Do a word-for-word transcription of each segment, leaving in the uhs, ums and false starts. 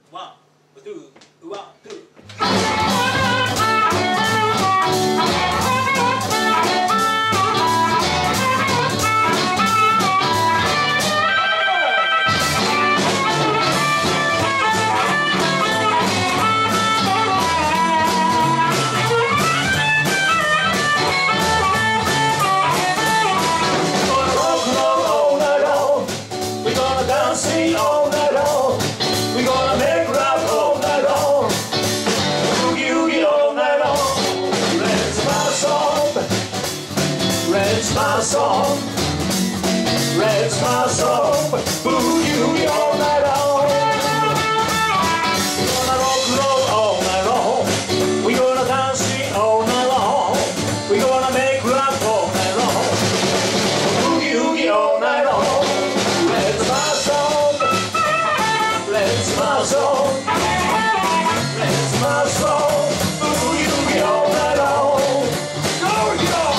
ワン、ツー、ワン、ツー。 My song, red's my song, boogie all night long. We're gonna rock and roll all night long. We're gonna dance it all night long. We're gonna make love all night long. Boogie all night long. Red's my song, red's my song, red's my song, boogie all night long. Go, go!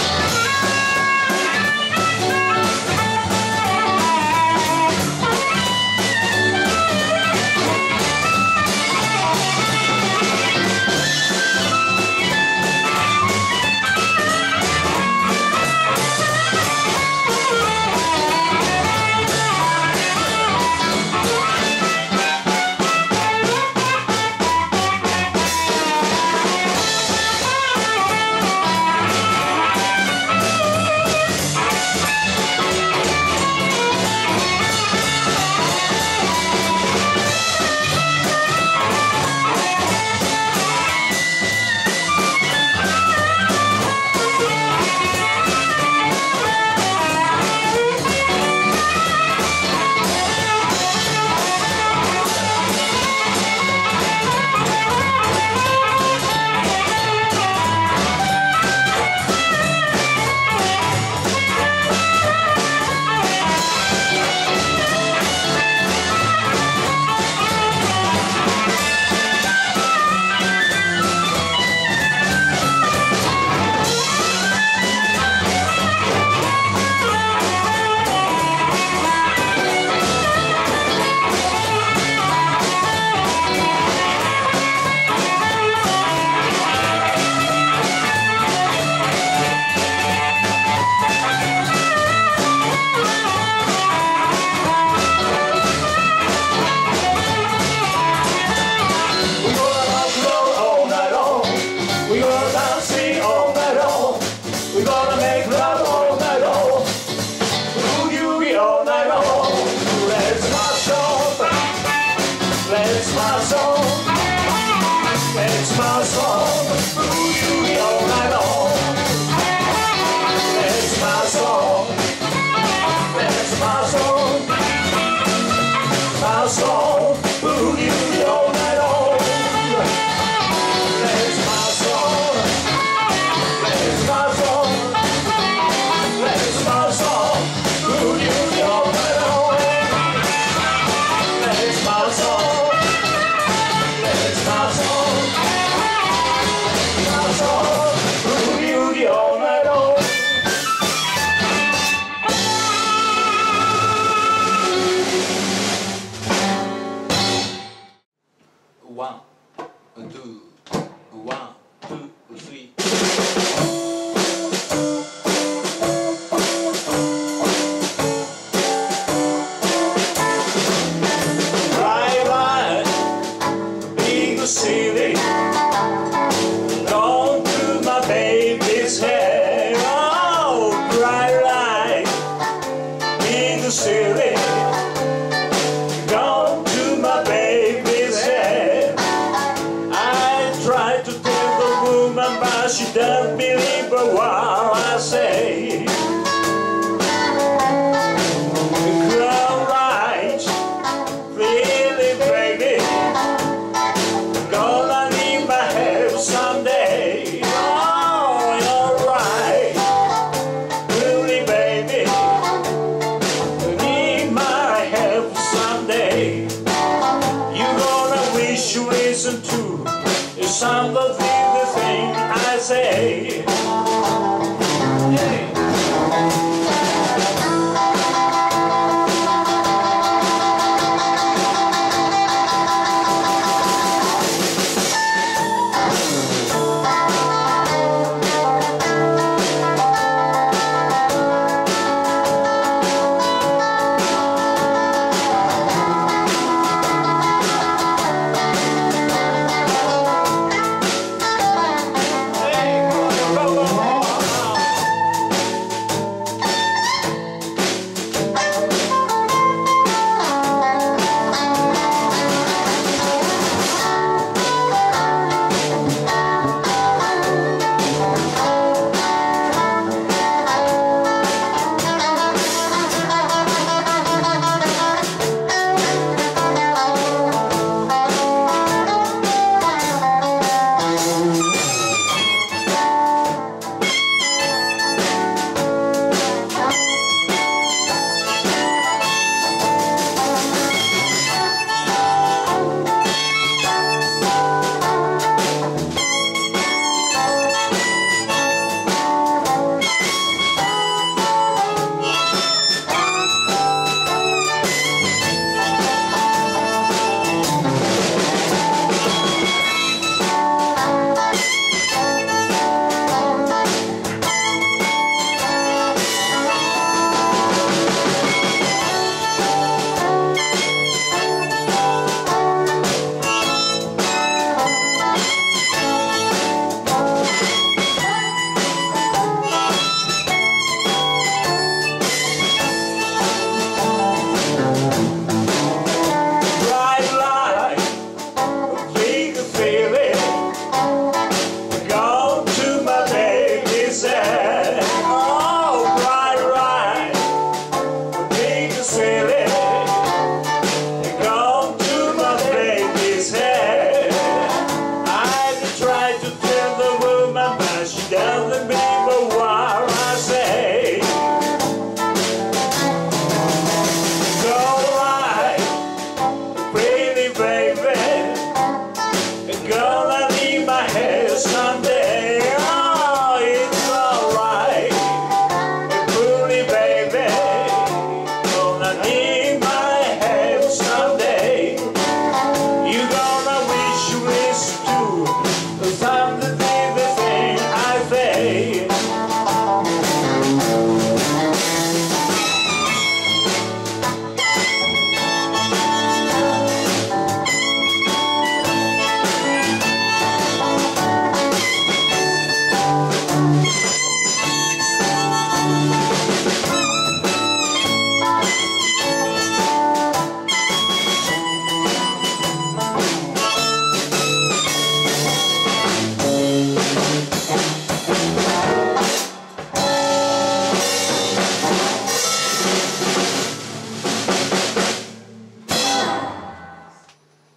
Some of the thing I say.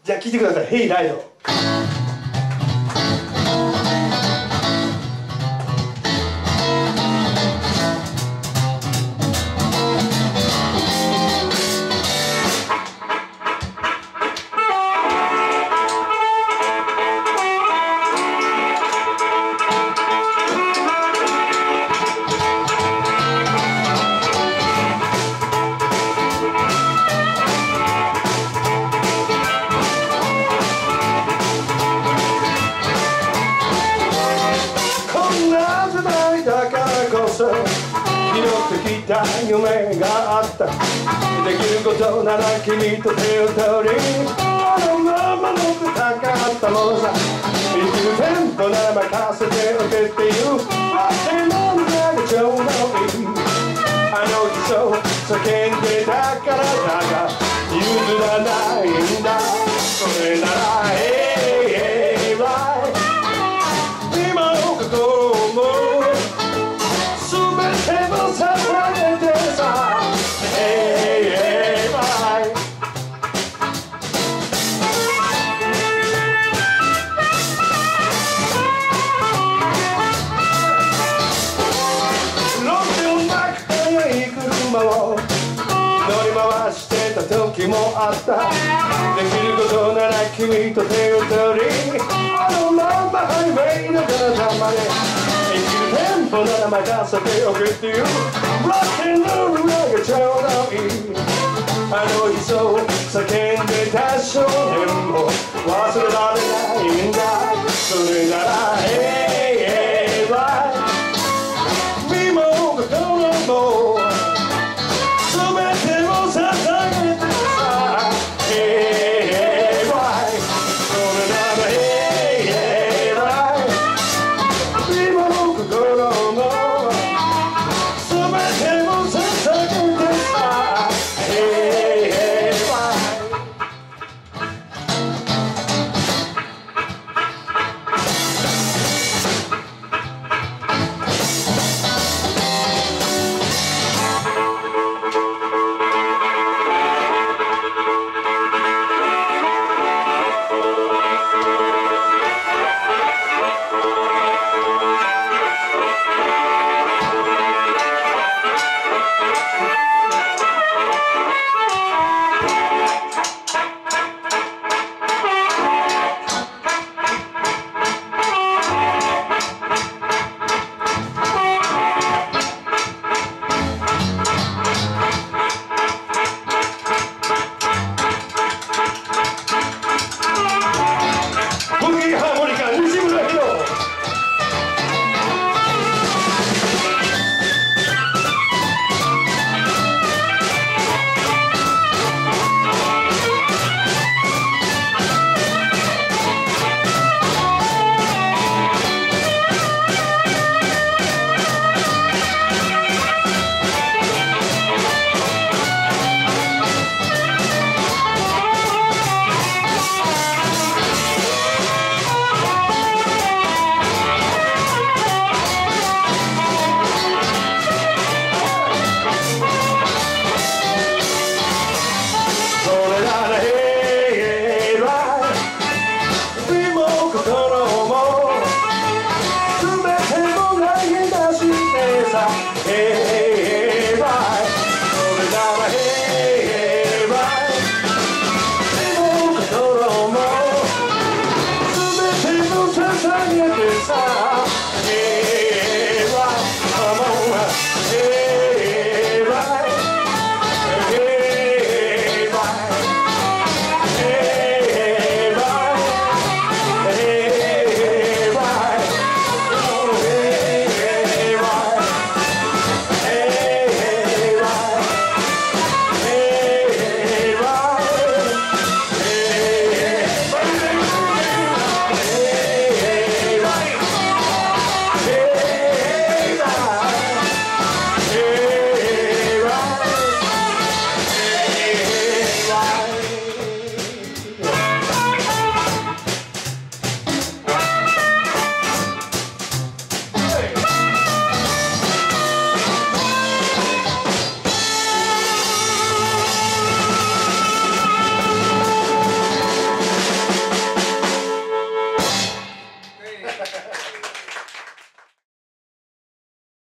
じゃあ聴いてください「ヘイライド」。拾ってきた夢があった。できることなら君と手を取りあのまま乗ってたかったのさ。生きるテンポなら任せておけっていうわけなんだがちょうどいい。あの日そう叫んでたからだが譲らないんだ。それならええわい今のことも全ても捧げてさ Hey, hey, bye ロッキンなく速い車を乗り回してた時もあった。できることなら君と手を取りあのナンバーハイウェイの彼方まで生きるテンポなら任せておくっていうロッキンロールがちょうどいい。あの日そう叫んでた少年も忘れられないんだ。それなら